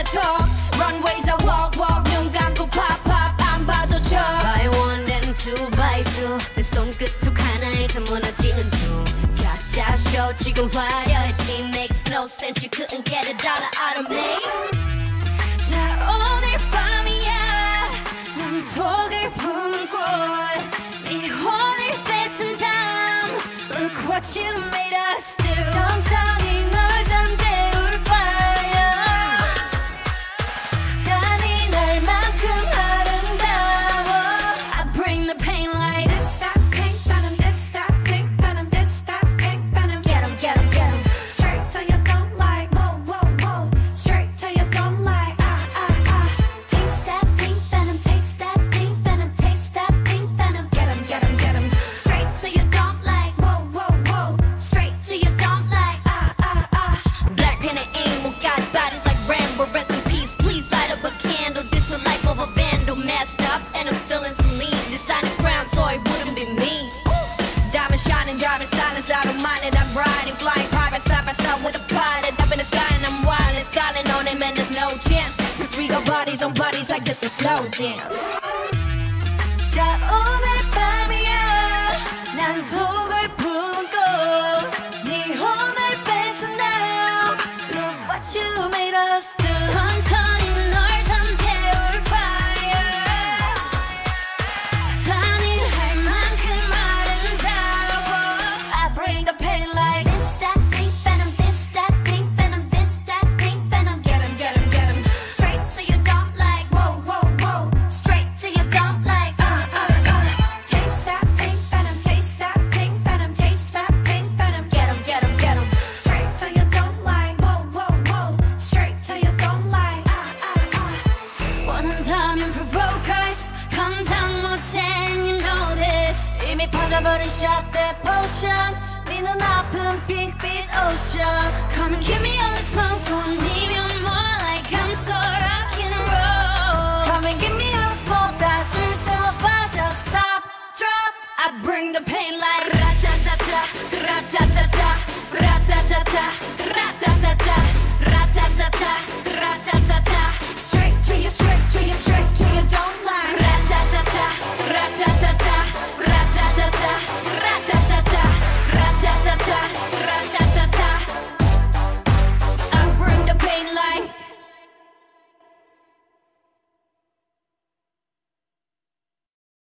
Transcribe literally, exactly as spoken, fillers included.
talk. Runways I walk walk 눈 감고 pop pop 안 봐도 져. Buy one then two by two 내 손끝 툭 하나에 다 무너지는 중 가짜 쇼 지금 화려해 team makes no sense you couldn't get a dollar out of me. 자 오늘 밤이야 넌 독을 품은 꽃네 혼을 뺏은 다음 Look what you made us do. 천천히 널 잠재울 fire 잔인할 만큼 아름다워 I bring the pain like this that pink venom this that pink venom this that pink venom Get 'em, get 'em, get 'em straight till you don't like whoa whoa whoa straight till you don't like ah ah ah Taste that pink venom, taste that pink venom, taste that pink venom get 'em get 'em get 'em Straight till you don't like whoa whoa whoa Straight till you don't like ah ah ah Blackpink and aim, got bodies like Rambo. Rest in peace, please light up a candle. This a life of a vandal, messed up, and I'm still in saline. Designing crown, so it wouldn't be me. Diamond shining, driving silence, I don't mind it. I'm riding, flying private side by side with a pilot. Up in the sky and I'm wireless, styling on him and there's no chance. Cause we got bodies on bodies like this a slow dance. 자 오늘 밤이야 난 독을 품고 네 혼을 뺏은 다음 Look what you made us do. 천천히 널 잠재울 fire 잔인할 만큼 아름다워 I bring the pain like This that pink venom, this that pink venom, this that pink venom get 'em get 'em get 'em Straight till you don't like whoa whoa whoa Straight till you don't like uh uh uh taste that pink venom taste that pink venom taste that pink venom Get 'em, get 'em, get 'em straight till you don't like whoa whoa whoa straight till you don't like ah ah ah 원한다면 provoke us 감당 못해 and you know this 이미 퍼져버린 shot that potion 네 눈아픈 핑크빛 ocean Come and give me all this